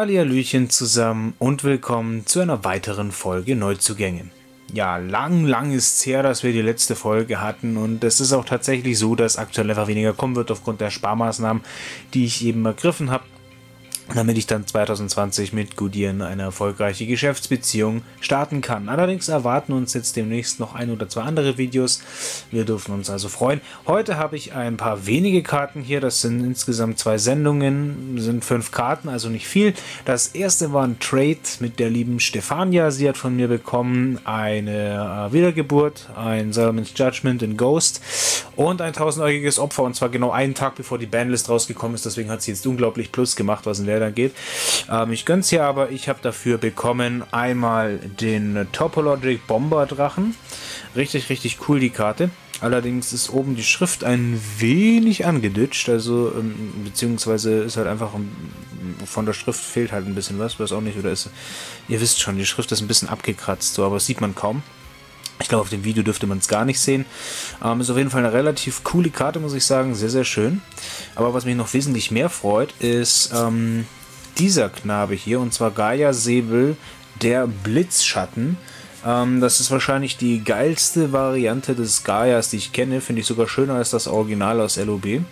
Hallihallöchen zusammen und willkommen zu einer weiteren Folge Neuzugängen. Ja, lang ist es her, dass wir die letzte Folge hatten und es ist auch tatsächlich so, dass aktuell einfach weniger kommen wird aufgrund der Sparmaßnahmen, die ich eben ergriffen habe, damit ich dann 2020 mit Goodyear eine erfolgreiche Geschäftsbeziehung starten kann. Allerdings erwarten uns jetzt demnächst noch ein oder zwei andere Videos. Wir dürfen uns also freuen. Heute habe ich ein paar wenige Karten hier. Das sind insgesamt 2 Sendungen, sind 5 Karten, also nicht viel. Das erste war ein Trade mit der lieben Stefania. Sie hat von mir bekommen eine Wiedergeburt, ein Solomon's Judgment in Ghost und ein 1000-äugiges Opfer, und zwar genau einen Tag bevor die Bandlist rausgekommen ist. Deswegen hat sie jetzt unglaublich Plus gemacht, was in der geht. Ich gönn's hier, aber ich habe dafür bekommen einmal den Topologic Bomber Drachen. Richtig cool die Karte. Allerdings ist oben die Schrift ein wenig angeditscht, also beziehungsweise ist halt einfach von der Schrift fehlt halt ein bisschen was, weiß auch nicht, oder ist, ihr wisst schon, die Schrift ist ein bisschen abgekratzt, so, aber das sieht man kaum. Ich glaube, auf dem Video dürfte man es gar nicht sehen. Ist auf jeden Fall eine relativ coole Karte, muss ich sagen. Sehr schön. Aber was mich noch wesentlich mehr freut, ist dieser Knabe hier. Und zwar Gaia Säbel, der Blitzschatten. Das ist wahrscheinlich die geilste Variante des Gaias, die ich kenne. Finde ich sogar schöner als das Original aus LOB.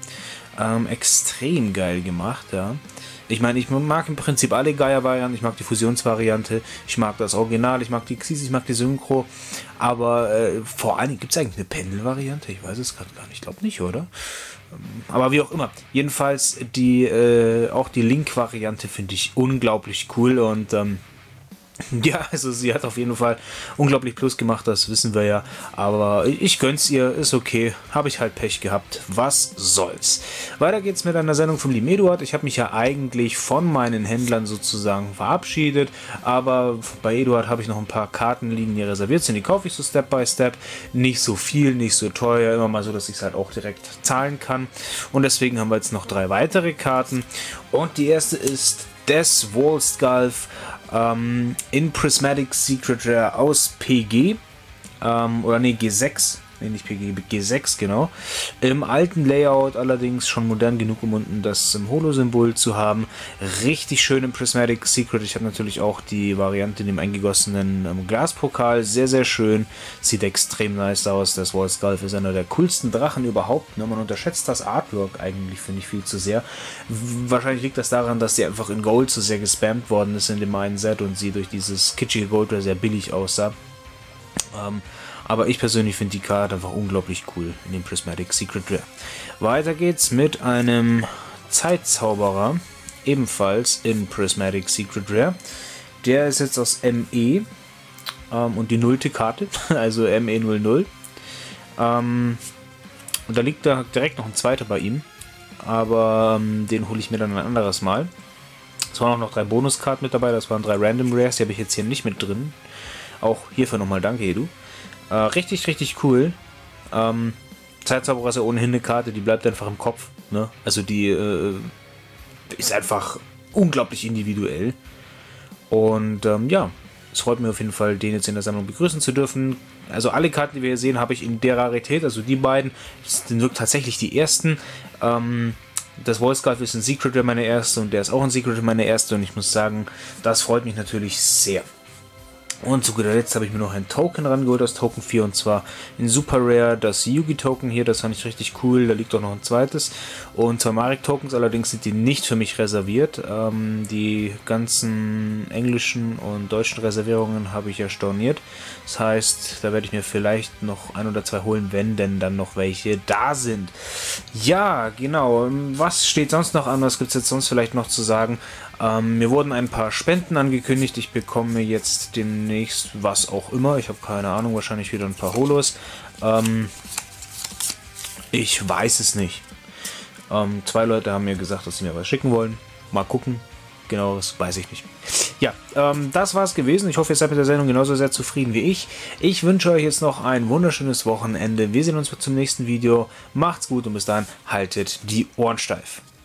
Extrem geil gemacht, ja. Ich meine, ich mag im Prinzip alle Gaia-Varianten, ich mag die Fusionsvariante, ich mag das Original, ich mag die Xyz, ich mag die Synchro, aber vor allem, gibt es eigentlich eine Pendel-Variante? Ich weiß es gerade gar nicht, ich glaube nicht, oder? Aber wie auch immer, jedenfalls auch die Link-Variante finde ich unglaublich cool und ja, also sie hat auf jeden Fall unglaublich Plus gemacht, das wissen wir ja. Aber ich gönn's ihr, ist okay. Habe ich halt Pech gehabt. Was soll's. Weiter geht's mit einer Sendung vom lieben Eduard. Ich habe mich ja eigentlich von meinen Händlern sozusagen verabschiedet. Aber bei Eduard habe ich noch ein paar Karten liegen, die reserviert sind. Die kaufe ich so Step by Step. Nicht so viel, nicht so teuer. Immer mal so, dass ich es halt auch direkt zahlen kann. Und deswegen haben wir jetzt noch 3 weitere Karten. Und die erste ist Death Wallskulf in Prismatic Secret Rare aus PG, oder nee, G6, nee, nicht PG, G6, genau. Im alten Layout allerdings schon modern genug, um unten das Holo-Symbol zu haben. Richtig schön im Prismatic Secret. Ich habe natürlich auch die Variante in dem eingegossenen Glaspokal. Sehr schön. Sieht extrem nice aus. Das Wallskulf ist einer der coolsten Drachen überhaupt. Ne? Man unterschätzt das Artwork eigentlich, finde ich, viel zu sehr. Wahrscheinlich liegt das daran, dass sie einfach in Gold so sehr gespammt worden ist in dem einen Set und sie durch dieses kitschige Gold sehr billig aussah. Aber ich persönlich finde die Karte einfach unglaublich cool in dem Prismatic Secret Rare. Weiter geht's mit einem Zeitzauberer, ebenfalls in Prismatic Secret Rare. Der ist jetzt aus ME und die 0. Karte, also ME00. Und da liegt da direkt noch ein zweiter bei ihm, aber den hole ich mir dann ein anderes Mal. Es waren auch noch 3 Bonuskarten mit dabei, das waren 3 Random Rares, die habe ich jetzt hier nicht mit drin. Auch hierfür nochmal danke, Edu. Richtig cool. Zeitzauberer ist ja ohnehin eine Karte, die bleibt einfach im Kopf. Ne? Also die ist einfach unglaublich individuell. Und ja, es freut mich auf jeden Fall, den jetzt in der Sammlung begrüßen zu dürfen. Also alle Karten, die wir hier sehen, habe ich in der Rarität. Also die beiden sind wirklich tatsächlich die ersten. Das Wallskulf ist ein Secret Rare meine erste und der ist auch ein Secret Rare meine erste. Und ich muss sagen, das freut mich natürlich sehr. Und zu guter Letzt habe ich mir noch ein Token rangeholt aus Token 4, und zwar in Super Rare das Yugi Token hier, das fand ich richtig cool, da liegt auch noch ein zweites. Und 2 Marek Tokens, allerdings sind die nicht für mich reserviert. Die ganzen englischen und deutschen Reservierungen habe ich ja storniert. Das heißt, da werde ich mir vielleicht noch 1 oder 2 holen, wenn denn dann noch welche da sind. Ja, genau. Was steht sonst noch an? Was gibt es jetzt sonst vielleicht noch zu sagen? Mir wurden ein paar Spenden angekündigt. Ich bekomme jetzt demnächst was auch immer. Ich habe keine Ahnung, wahrscheinlich wieder ein paar Holos. Ich weiß es nicht. 2 Leute haben mir gesagt, dass sie mir was schicken wollen. Mal gucken. Genaueres weiß ich nicht. Ja, das war es gewesen. Ich hoffe, ihr seid mit der Sendung genauso sehr zufrieden wie ich. Ich wünsche euch jetzt noch ein wunderschönes Wochenende. Wir sehen uns zum nächsten Video. Macht's gut und bis dahin haltet die Ohren steif.